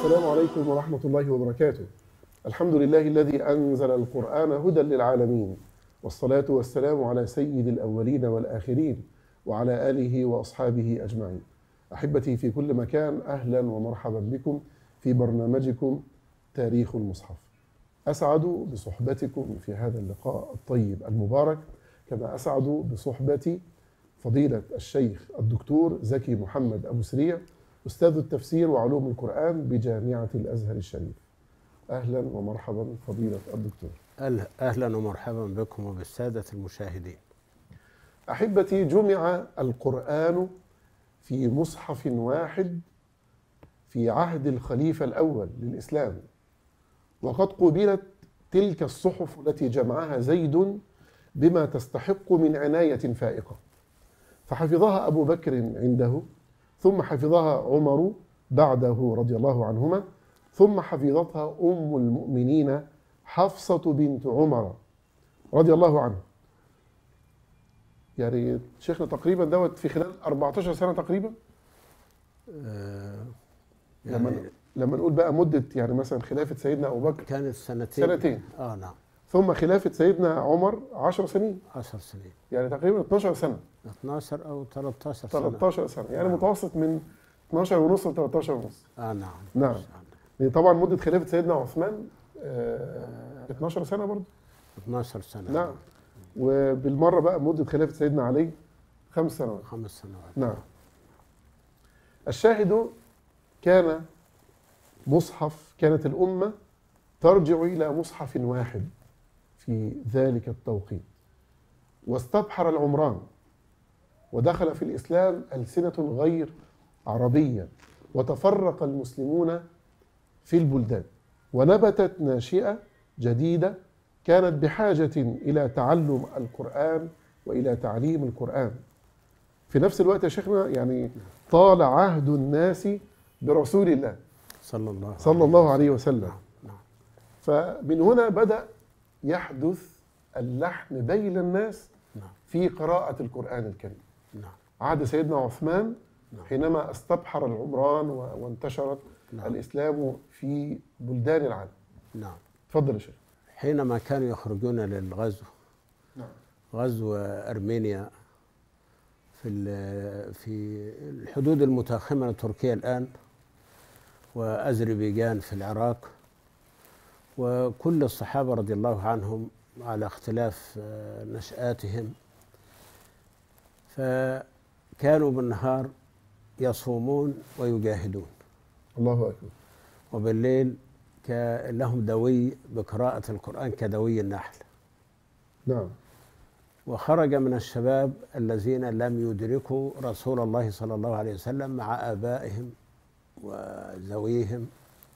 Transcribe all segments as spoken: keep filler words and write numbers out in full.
السلام عليكم ورحمة الله وبركاته. الحمد لله الذي أنزل القرآن هدى للعالمين، والصلاة والسلام على سيد الأولين والآخرين وعلى آله وأصحابه أجمعين. أحبتي في كل مكان، أهلا ومرحبا بكم في برنامجكم تاريخ المصحف. أسعد بصحبتكم في هذا اللقاء الطيب المبارك، كما أسعد بصحبة فضيلة الشيخ الدكتور زكي محمد أبو سريع، أستاذ التفسير وعلوم القرآن بجامعة الأزهر الشريف. أهلا ومرحبا فضيلة الدكتور. أهلا ومرحبا بكم وبالسادة المشاهدين. أحبتي، جمع القرآن في مصحف واحد في عهد الخليفة الأول للإسلام، وقد قُبلت تلك الصحف التي جمعها زيد بما تستحق من عناية فائقة، فحفظها أبو بكر عنده، ثم حفظها عمر بعده رضي الله عنهما، ثم حفظتها أم المؤمنين حفصة بنت عمر رضي الله عنها. يعني شيخنا تقريبا دوت في خلال أربعتاشر سنة تقريبا. آه يعني لما يعني لما نقول بقى مدة، يعني مثلا خلافة سيدنا أبو بكر كانت سنتين سنتين اه نعم ثم خلافة سيدنا عمر عشر سنين، عشر سنين، يعني تقريبا اتناشر سنة، اثناشر أو ثلاثة عشر سنة. تلتاشر سنة، يعني نعم. متوسط من اتناشر ونص ل تلتاشر ونص. اه نعم نعم. يعني طبعا مدة خلافة سيدنا عثمان آه اتناشر سنة برضه. اثناشر سنة. نعم. وبالمرة بقى مدة خلافة سيدنا علي خمس سنوات. خمس سنوات. نعم. الشاهد، كان مصحف كانت الأمة ترجع إلى مصحف واحد في ذلك التوقيت، واستبحر العمران، ودخل في الإسلام ألسنة غير عربية، وتفرق المسلمون في البلدان، ونبتت ناشئة جديدة كانت بحاجة إلى تعلم القرآن وإلى تعليم القرآن. في نفس الوقت يا شيخنا، يعني طال عهد الناس برسول الله صلى الله صلى الله عليه وسلم. نعم. نعم. فمن هنا بدأ يحدث اللحن بين الناس نعم. في قراءة القرآن الكريم. نعم. عهد سيدنا عثمان نعم. حينما استبحر العمران وانتشرت نعم. الإسلام في بلدان العالم. نعم. تفضل يا شيخ. حينما كانوا يخرجون للغزو، نعم. غزو أرمينيا في ال- في الحدود المتاخمة لتركيا الآن، وأذربيجان في العراق، وكل الصحابة رضي الله عنهم على اختلاف نشآتهم، فكانوا بالنهار يصومون ويجاهدون، الله أكبر. وبالليل لهم دوي بقراءة القرآن كدوي النحل. نعم. وخرج من الشباب الذين لم يدركوا رسول الله صلى الله عليه وسلم مع آبائهم وذويهم،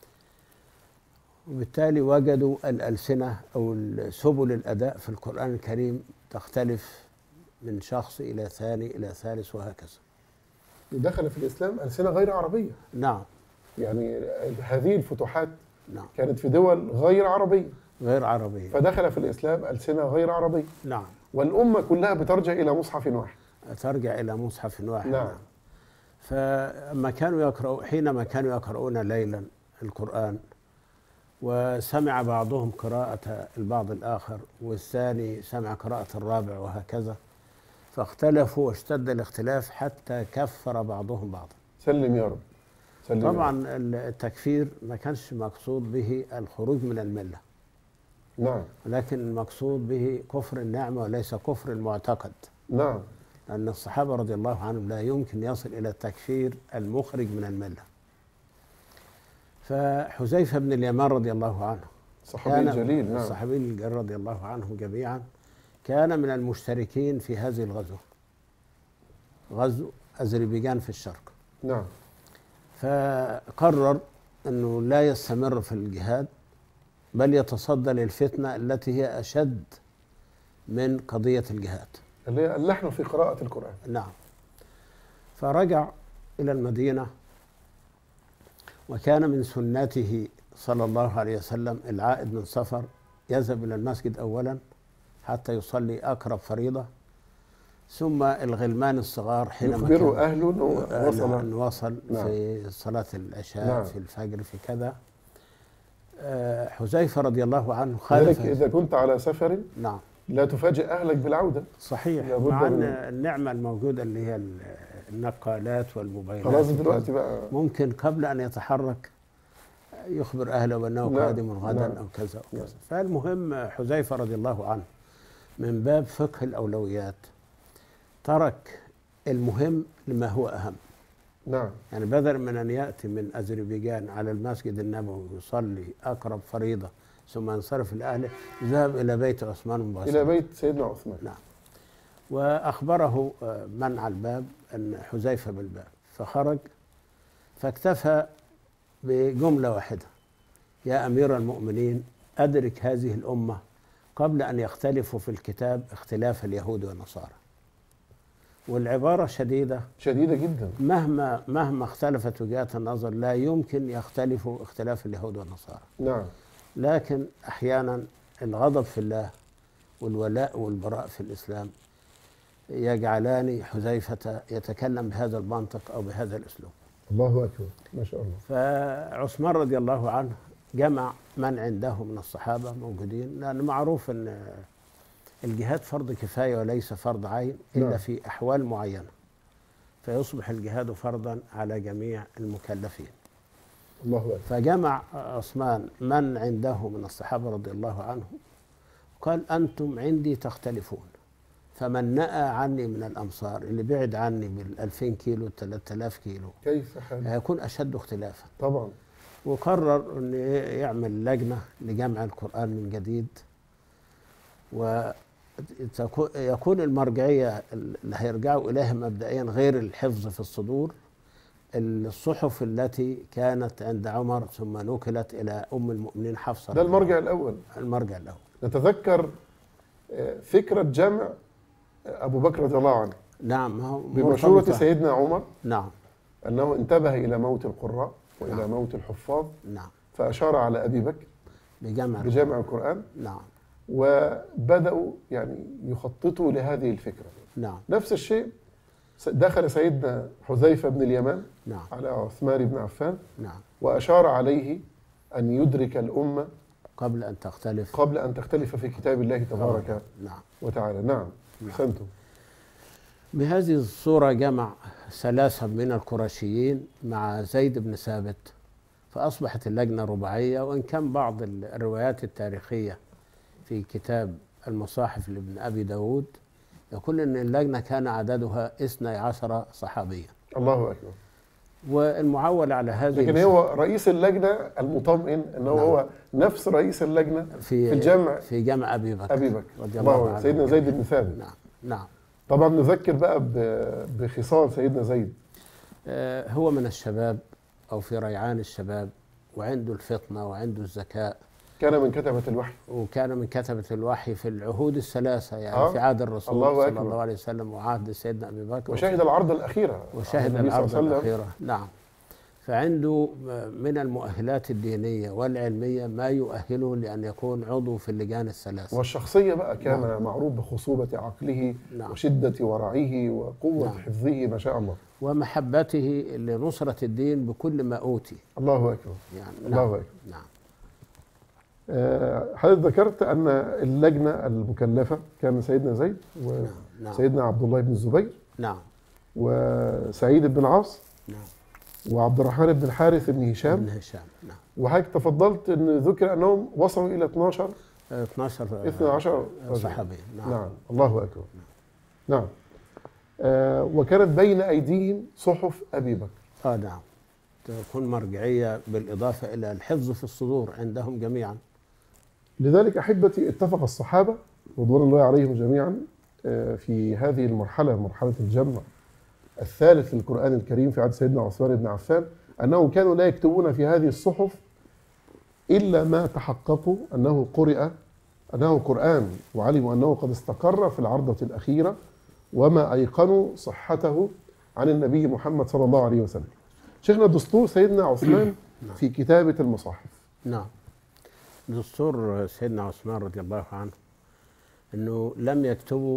وبالتالي وجدوا الألسنة أو سبل الأداء في القرآن الكريم تختلف من شخص إلى ثاني إلى ثالث وهكذا. دخل في الإسلام ألسنة غير عربية. نعم. يعني هذه الفتوحات نعم. كانت في دول غير عربية، غير عربية، فدخل في الإسلام ألسنة غير عربية. نعم. والأمة كلها بترجع إلى مصحف واحد. ترجع إلى مصحف واحد. نعم. فما كانوا يقرأوا حينما كانوا يقرؤون ليلا القرآن، وسمع بعضهم قراءة البعض الآخر، والثاني سمع قراءة الرابع وهكذا، فاختلفوا واشتد الاختلاف حتى كفر بعضهم بعضا. سلم يا رب. سلم. طبعا التكفير ما كانش مقصود به الخروج من الملة، نعم. ولكن المقصود به كفر النعمة وليس كفر المعتقد. نعم. لأن الصحابة رضي الله عنهم لا يمكن يصل إلى التكفير المخرج من الملة. فحذيفة بن اليمان رضي الله عنه، صحابي جليل. نعم. الصحابي الجليل رضي الله عنهم جميعا، كان من المشتركين في هذه الغزوة، غزو أذربيجان في الشرق. نعم. فقرر أنه لا يستمر في الجهاد، بل يتصدى للفتنة التي هي أشد من قضية الجهاد، اللي هي اللحن في قراءة القرآن. نعم. فرجع إلى المدينة، وكان من سنته صلى الله عليه وسلم العائد من سفر يذهب إلى المسجد أولا حتى يصلي أقرب فريضة، ثم الغلمان الصغار حينما يخبروا كان- أهله أنه وصل. أن وصل نعم. في صلاة العشاء، نعم. في الفجر، في كذا. آه، حذيفة رضي الله عنه لذلك خالف. إذا كنت على سفر نعم لا تفاجئ أهلك بالعودة. صحيح، لابد مع أن من- النعمة الموجودة اللي هي النقالات والموبايلات خلاص وكذا، دلوقتي بقى. ممكن قبل أن يتحرك يخبر أهله بأنه نعم. قادم غدا نعم. أو كذا أو نعم. كذا. فالمهم حذيفة رضي الله عنه من باب فقه الأولويات ترك المهم لما هو أهم. نعم. يعني بدل من أن يأتي من أذربيجان على المسجد النبوي ويصلي أقرب فريضة ثم ينصرف لأهله، ذهب إلى بيت عثمان مباشرة. إلى بيت سيدنا عثمان. نعم. وأخبره آه، من على الباب أن حذيفة بالباب، فخرج فاكتفى بجملة واحدة: يا أمير المؤمنين أدرك هذه الأمة قبل أن يختلفوا في الكتاب اختلاف اليهود والنصارى. والعبارة شديدة، شديدة جدا. مهما مهما اختلفت وجهات النظر لا يمكن يختلفوا اختلاف اليهود والنصارى. نعم. لكن أحيانا الغضب في الله والولاء والبراء في الإسلام يجعلان حذيفة يتكلم بهذا المنطق أو بهذا الأسلوب. الله أكبر، ما شاء الله. فعثمان رضي الله عنه جمع من عنده من الصحابة موجودين، لأن معروف أن الجهاد فرض كفاية وليس فرض عين إلا نعم. في أحوال معينة، فيصبح الجهاد فرضا على جميع المكلفين. الله أكبر. فجمع عثمان من عنده من الصحابة رضي الله عنهم، قال: أنتم عندي تختلفون، فمن نأى عني من الأمصار، اللي بعد عني بالألفين كيلو ثلاثة آلاف كيلو، كيف حال؟ هيكون أشد اختلافا. طبعا. وقرر أن يعمل لجنة لجمع القرآن من جديد، ويكون المرجعية اللي هيرجعوا إليها مبدئيا غير الحفظ في الصدور، الصحف التي كانت عند عمر ثم نقلت إلى أم المؤمنين حفصة. ده المرجع الأول. المرجع الأول. نتذكر آه، فكرة جمع أبو بكر رضي الله عنه نعم، هو بمشورة مرتبطة. سيدنا عمر نعم أنه انتبه إلى موت القراء وإلى نعم. موت الحفاظ، نعم فأشار على أبي بكر بجمع بجمع القرآن، نعم وبدأوا يعني يخططوا لهذه الفكرة. نعم نفس الشيء دخل سيدنا حذيفة بن اليمان نعم على عثمان بن عفان نعم وأشار عليه أن يدرك الأمة قبل أن تختلف قبل أن تختلف في كتاب الله تبارك نعم. وتعالى. نعم. أحسنتم. بهذه الصورة جمع ثلاثة من القرشيين مع زيد بن ثابت، فأصبحت اللجنة رباعية. وإن كان بعض الروايات التاريخية في كتاب المصاحف لابن أبي داود يقول أن اللجنة كان عددها اثني عشر صحابيا. الله أكبر. والمعول على هذه لكن هو رئيس اللجنة المطمئن أنه نعم. هو نفس رئيس اللجنة في, في الجمع في جمع أبي بكر أبي بكر رضي الله عنه. سيدنا زيد بن ثابت. نعم نعم. طبعا نذكر بقى بخصال سيدنا زيد. آه هو من الشباب أو في ريعان الشباب، وعنده الفطنة وعنده الذكاء، كان من كتبة الوحي، وكان من كتبة الوحي في العهود الثلاثة، يعني آه. في عهد الرسول الله صلى أكبر. الله عليه وسلم وعهد سيدنا أبي بكر، وشهد العرض الأخيرة وشهد النبي صلى العرض الله عليه وسلم. الأخيرة. نعم. فعنده من المؤهلات الدينية والعلمية ما يؤهله لأن يكون عضو في اللجان الثلاثة. والشخصية بقى كان نعم. معروف بخصوبة عقله نعم. وشدة ورعه وقوة نعم. حفظه ما شاء الله، ومحبته لنصرة الدين بكل ما أوتي. الله أكبر. يعني الله نعم. أكبر. نعم. آه، حضرتك ذكرت أن اللجنة المكلفة كان سيدنا زيد نعم. نعم. وسيدنا عبد الله بن الزبير نعم. وسعيد بن العاص نعم. وعبد الرحمن بن الحارث بن هشام. ابن هشام. نعم. وحضرتك تفضلت أن ذكر أنهم وصلوا إلى اثناشر اثني عشر اثني عشر صحابي. نعم. نعم. الله أكبر. نعم. آه وكانت بين أيديهم صحف أبي بكر. آه نعم. تكون مرجعية بالإضافة إلى الحفظ في الصدور عندهم جميعا. لذلك أحبتي اتفق الصحابة رضوان الله عليهم جميعا آه في هذه المرحلة، مرحلة الجمع الثالث للقرآن الكريم في عهد سيدنا عثمان بن عفان، أنهم كانوا لا يكتبون في هذه الصحف إلا ما تحققوا أنه قرئ أنه قرآن، وعلموا أنه قد استقر في العرضة الأخيرة، وما أيقنوا صحته عن النبي محمد صلى الله عليه وسلم. شيخنا دستور سيدنا عثمان في كتابة المصاحف. نعم. دستور سيدنا عثمان رضي الله عنه أنه لم يكتبوا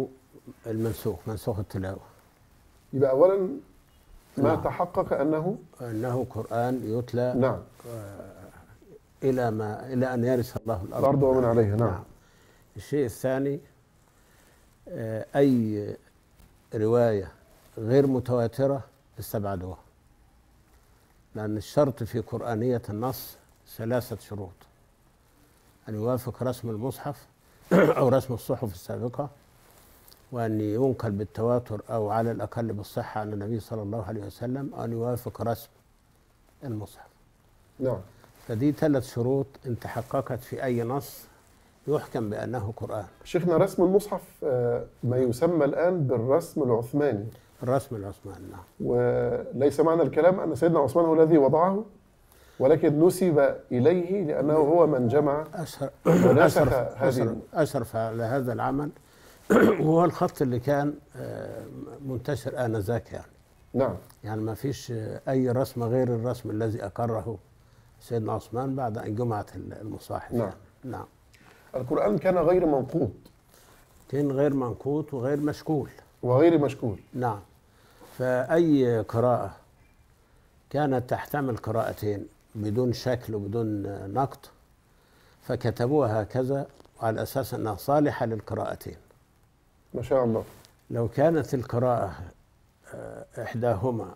المنسوخ، منسوخ التلاوة. يبقى أولا ما نعم. تحقق أنه أنه قرآن يتلى نعم إلى ما إلى أن يرث الله الأرض الأرض ومن عليها. نعم. نعم. الشيء الثاني آه، أي رواية غير متواترة استبعدوها، لأن الشرط في قرآنية النص ثلاثة شروط: أن يوافق رسم المصحف أو رسم الصحف السابقة، وأن ينقل بالتواتر أو على الأقل بالصحة عن النبي صلى الله عليه وسلم، وأن يوافق رسم المصحف. نعم. فدي ثلاث شروط إن تحققت في أي نص يحكم بأنه قرآن. شيخنا، رسم المصحف آه، ما يسمى الآن بالرسم العثماني. الرسم العثماني. نعم. وليس معنى الكلام أن سيدنا عثمان هو الذي وضعه، ولكن نسب إليه لأنه هو من جمع أشرف ونسخ أشرف, هذه. أشرف على هذا العمل وهو الخط اللي كان آه، منتشر آنذاك يعني. نعم. يعني ما فيش أي رسم غير الرسم الذي أقره سيدنا عثمان بعد أن جمعت المصاحف. نعم. يعني. نعم. القرآن كان غير منقوط، كان غير منقوط وغير مشكول وغير مشكول. نعم. فأي قراءة كانت تحتمل قراءتين بدون شكل وبدون نقط فكتبوها هكذا على أساس أنها صالحة للقراءتين. ما شاء الله. لو كانت القراءة إحداهما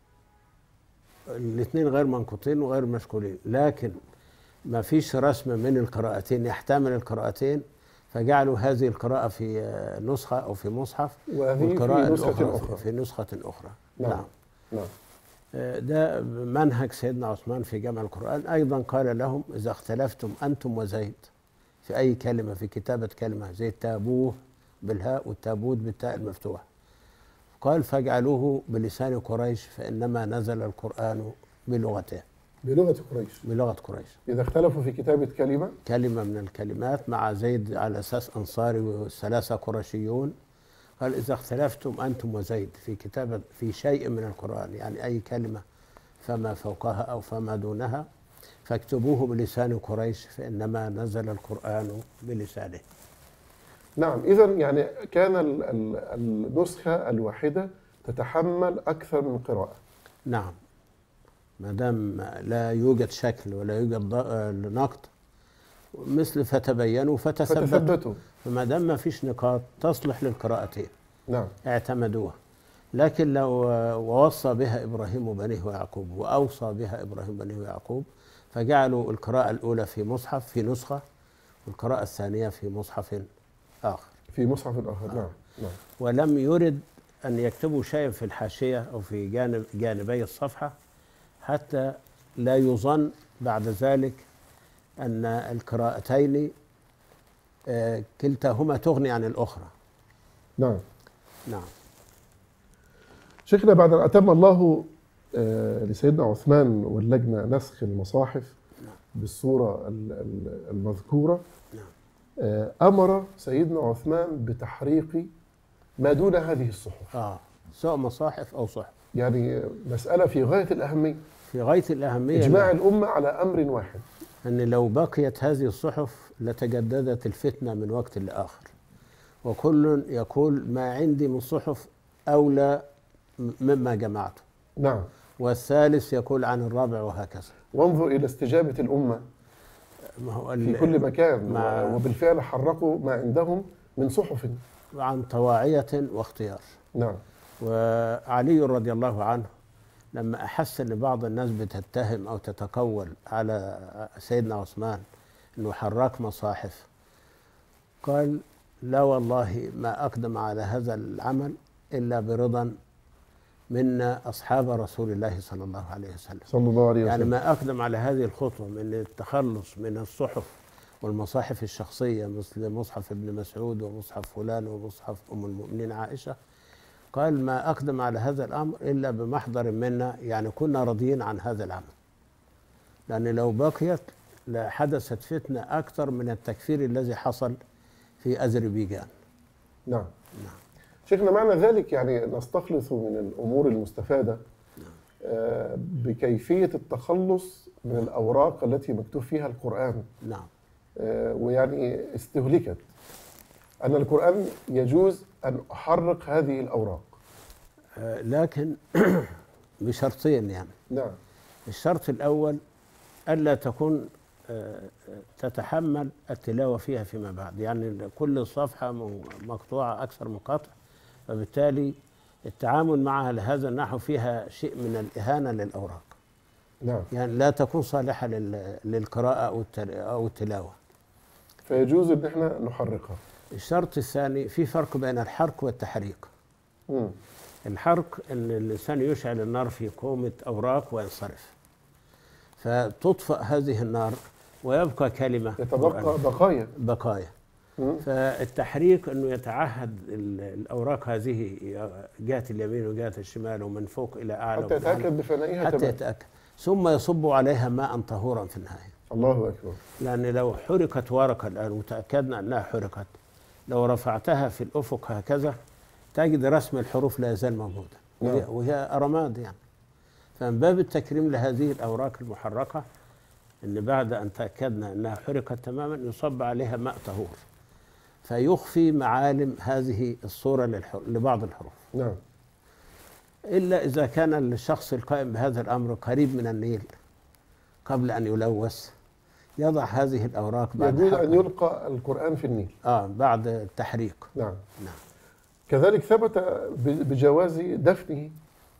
الاثنين غير منقوطين وغير مشكولين، لكن ما فيش رسم من القراءتين يحتمل القراءتين، فجعلوا هذه القراءة في نسخة أو في مصحف، وهذه في نسخة أخرى. في نسخة أخرى. نعم. نعم. نعم. ده منهج سيدنا عثمان في جمع القرآن. أيضا قال لهم: إذا اختلفتم أنتم وزيد في أي كلمة، في كتابة كلمة زي التابوه بالهاء والتابوت بالتاء المفتوح، قال: فاجعلوه بلسان قريش فإنما نزل القرآن بلغته. بلغة قريش. بلغة قريش. إذا اختلفوا في كتابة كلمة كلمة من الكلمات مع زيد على أساس أنصاري والثلاثة قرشيون، قال: إذا اختلفتم أنتم وزيد في كتابة في شيء من القرآن، يعني أي كلمة فما فوقها أو فما دونها، فاكتبوه بلسان قريش فإنما نزل القرآن بلسانه. نعم. إذا يعني كان ال ال النسخة الواحدة تتحمل أكثر من قراءة. نعم. ما دام لا يوجد شكل ولا يوجد نقط، مثل فتبينوا فتثبتوا، فتثبتوا. فما دام ما فيش نقاط تصلح للقراءتين. نعم. اعتمدوها. لكن لو ووصى بها إبراهيم بنيه ويعقوب وأوصى بها إبراهيم بنيه ويعقوب، فجعلوا القراءة الأولى في مصحف في نسخة، والقراءة الثانية في مصحف آخر. في مصحف آخر. آه. نعم. نعم. ولم يرد أن يكتبوا شيئا في الحاشية أو في جانب جانبي الصفحة حتى لا يظن بعد ذلك أن القراءتين آه كلتاهما تغني عن الأخرى. نعم. نعم. شيخنا، بعد أن أتم الله آه لسيدنا عثمان واللجنة نسخ المصاحف نعم. بالصورة المذكورة، نعم. آه أمر سيدنا عثمان بتحريق ما دون هذه الصحف. آه سواء مصاحف أو صحف. يعني مسألة في غاية الأهمية. في غاية الأهمية. إجماع الأمة على أمر واحد، أن لو بقيت هذه الصحف لتجددت الفتنة من وقت لآخر، وكل يقول ما عندي من صحف أولى مما جمعته. نعم. والثالث يقول عن الرابع، وهكذا. وانظر إلى استجابة الأمة ما هو في كل مكان، مع وبالفعل حرقوا ما عندهم من صحف عن طواعية واختيار. نعم. وعلي رضي الله عنه لما أحس أن بعض الناس بتتهم أو تتقول على سيدنا عثمان أنه حرك مصاحف، قال: لا والله ما أقدم على هذا العمل إلا برضا منا أصحاب رسول الله صلى الله عليه وسلم. صلى الله عليه وسلم. يعني ما أقدم على هذه الخطوة من التخلص من الصحف والمصاحف الشخصية مثل مصحف ابن مسعود ومصحف فلان ومصحف أم المؤمنين عائشة، قال: ما أقدم على هذا الأمر إلا بمحضر منا، يعني كنا راضيين عن هذا العمل، لأن لو بقيت لحدثت فتنة أكثر من التكفير الذي حصل في أذربيجان. نعم. نعم. شيخنا، معنى ذلك يعني نستخلص من الأمور المستفادة آه بكيفية التخلص من الأوراق التي مكتوب فيها القرآن. نعم. آه ويعني استهلكت أن القرآن يجوز أن أحرق هذه الأوراق. آه، لكن بشرطين يعني. نعم. الشرط الأول ألا تكون آه، تتحمل التلاوة فيها فيما بعد، يعني كل صفحة مقطوعة أكثر من قطع، فبالتالي التعامل معها لهذا النحو فيها شيء من الإهانة للأوراق. نعم. يعني لا تكون صالحة للقراءة أو التلاوة، فيجوز أن احنا نحرقها. الشرط الثاني، في فرق بين الحرق والتحريق. مم. الحرق أن الإنسان يشعل النار في كومة أوراق وينصرف، فتطفأ هذه النار ويبقى كلمة، يتبقى بقايا بقايا. مم. فالتحريق أنه يتعهد الأوراق هذه جهة اليمين وجهة الشمال ومن فوق إلى أعلى حتى يتأكد بفنائها، حتى تمام. يتأكد، ثم يصب عليها ماء طهورا في النهاية. الله أكبر. لأن لو حرقت ورقة الآن وتأكدنا أنها حرقت، لو رفعتها في الأفق هكذا تجد رسم الحروف لا يزال موجودا. نعم. وهي, وهي رماد يعني. فمن باب التكريم لهذه الأوراق المحرقة أن بعد أن تأكدنا أنها حرقت تماما يصب عليها ماء طهور فيخفي معالم هذه الصورة لبعض الحروف. نعم. إلا إذا كان الشخص القائم بهذا الأمر قريب من النيل قبل أن يلوث، يضع هذه الأوراق بعد يجوز أن يلقى القرآن في النيل. آه بعد التحريق. نعم. نعم. كذلك ثبت بجواز دفنه.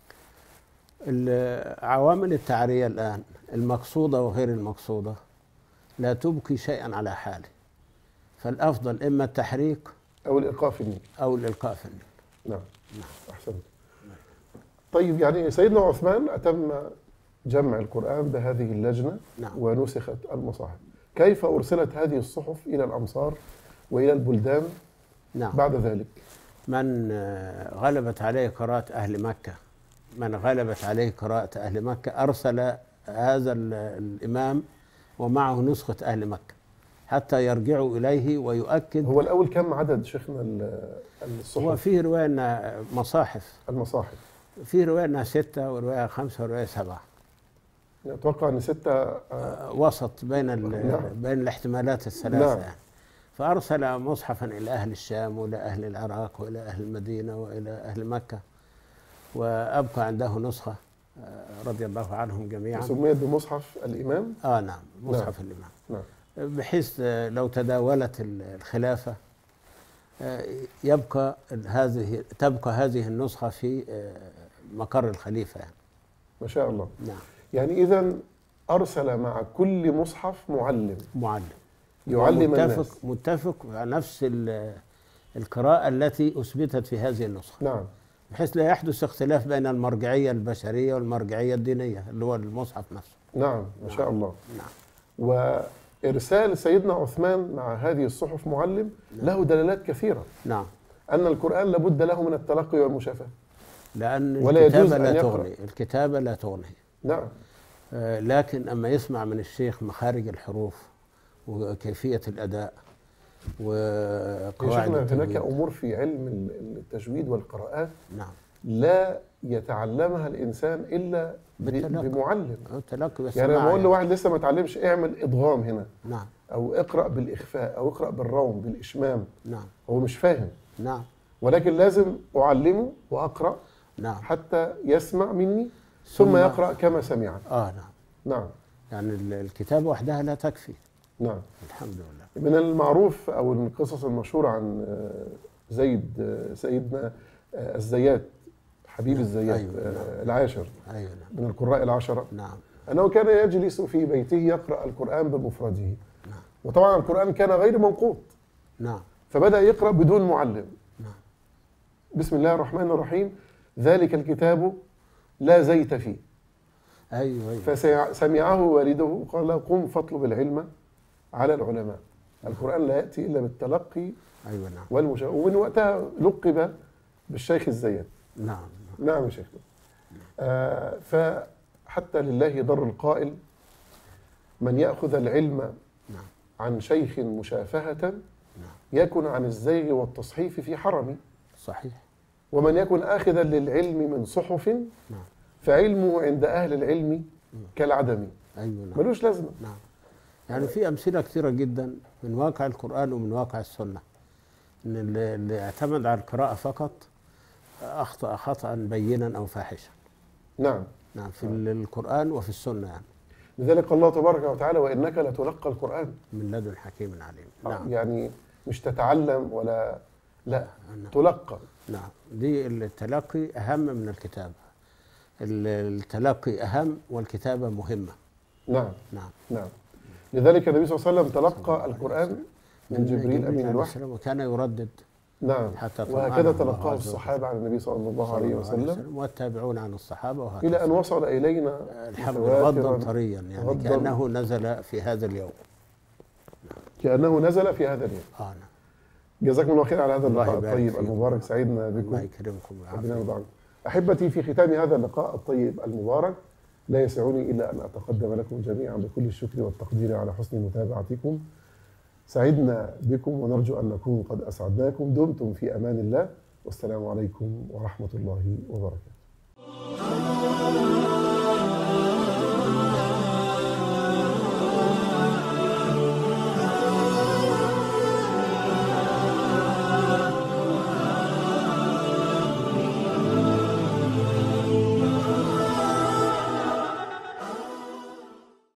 العوامل التعرية الآن المقصودة وغير المقصودة لا تبقي شيئا على حاله، فالأفضل إما التحريق أو الإلقاء في النيل. أو الإلقاء في النيل. نعم. نعم. أحسنت. طيب، يعني سيدنا عثمان أتم جمع القرآن بهذه اللجنة. نعم. ونسخت المصاحف. كيف أرسلت هذه الصحف إلى الأمصار وإلى البلدان؟ نعم. بعد ذلك من غلبت عليه قراءة أهل مكة من غلبت عليه قراءة أهل مكة أرسل هذا الإمام ومعه نسخة أهل مكة حتى يرجعوا إليه ويؤكد. هو الأول كم عدد شيخنا الصحف؟ هو فيه رواية أنها مصاحف، المصاحف فيه رواية أنها ستة ورواية خمسة ورواية سبعة. أتوقع أن ستة آه وسط بين نعم. بين الاحتمالات الثلاثة. نعم. يعني. فأرسل مصحفا إلى أهل الشام وإلى أهل العراق وإلى أهل المدينة وإلى أهل مكة، وأبقى عنده نسخة رضي الله عنهم جميعا سميت بمصحف الإمام. آه نعم، مصحف نعم. الإمام. نعم. بحيث لو تداولت الخلافة يبقى هذه تبقى هذه النسخة في مقر الخليفة يعني. ما شاء الله. نعم. يعني إذا أرسل مع كل مصحف معلم معلم يعلم متفق الناس. متفق على نفس القراءة التي أثبتت في هذه النسخة. نعم. بحيث لا يحدث اختلاف بين المرجعية البشرية والمرجعية الدينية اللي هو المصحف نفسه. نعم. ما شاء الله. نعم. وإرسال سيدنا عثمان مع هذه الصحف معلم نعم. له دلالات كثيرة. نعم. أن القرآن لابد له من التلقي والمشافهة، لأن ولا يجوز الكتابة أن لا يقرأ. تغني الكتابة لا تغني. نعم. آه لكن أما يسمع من الشيخ مخارج الحروف وكيفية الأداء وقواعد هناك التجويد. أمور في علم التجويد والقراءات نعم. لا يتعلمها الإنسان إلا بالتلقي. بمعلم. التلقي بس يعني لما أقول لواحد لسه ما تعلمش اعمل إدغام هنا، نعم، أو اقرأ بالإخفاء، أو اقرأ بالروم بالإشمام، نعم، هو مش فاهم. نعم. ولكن لازم أعلمه وأقرأ، نعم، حتى يسمع مني ثم, ثم يقرأ كما سمع. آه نعم. نعم. يعني الكتابة وحدها لا تكفي. نعم. الحمد لله. من المعروف أو القصص المشهورة عن زيد سيدنا الزيات حبيب الزيات. أيوة. نعم. العاشر. أيوة. من القراء العشرة. نعم. أنه كان يجلس في بيته يقرأ القرآن بمفرده. نعم. وطبعا القرآن كان غير منقوط. نعم. فبدأ يقرأ بدون معلم. نعم. بسم الله الرحمن الرحيم، ذلك الكتاب لا زيت فيه. أيوة. أيوة. فسمعه والده وقال له قم فاطلب العلم على العلماء. القرآن لا يأتي إلا بالتلقي. أيوة. نعم. والمشاهدة. ومن وقتها لقب بالشيخ الزيات. نعم. نعم يا شيخنا. آه فحتى لله ضر القائل: من يأخذ العلم نعم. عن شيخ مشافهة نعم. يكن عن الزيغ والتصحيف في حرم. صحيح. ومن يكن آخذا للعلم من صحف نعم. فعلمه عند أهل العلم نعم. كالعدم. أيوة. نعم. ملوش لازمة. نعم. يعني في أمثلة كثيرة جدا من واقع القرآن ومن واقع السنة. إن اللي اللي اعتمد على القراءة فقط أخطأ خطأ بينا أو فاحشا. نعم. نعم، في القرآن وفي السنة يعني. لذلك قال الله تبارك وتعالى وإنك لتلقى القرآن من لدن حكيم عليم. نعم. يعني مش تتعلم ولا لا، نعم. تلقى. نعم، دي التلقي أهم من الكتابة. التلقي أهم والكتابة مهمة. نعم. نعم. نعم. لذلك النبي صلى الله عليه وسلم تلقى القرآن من جبريل أمين الوحي، وكان يردد. نعم. حتى وهكذا تلقاه الصحابة عن النبي صلى الله عليه وسلم والتابعون عن الصحابة وهكذا إلى أن وصل إلينا الحمد لله غضا طريا، يعني غضاً كأنه نزل في هذا اليوم. كأنه نزل في هذا اليوم. آه نعم. جزاكم الله خير على هذا اللقاء الطيب المبارك، سعدنا بكم. الله يكرمكم ويعافيكم. أحبتي، في ختام هذا اللقاء الطيب المبارك لا يسعني إلا أن أتقدم لكم جميعا بكل الشكر والتقدير على حسن متابعتكم. سعدنا بكم ونرجو أن نكون قد أسعدناكم. دمتم في أمان الله، والسلام عليكم ورحمة الله وبركاته.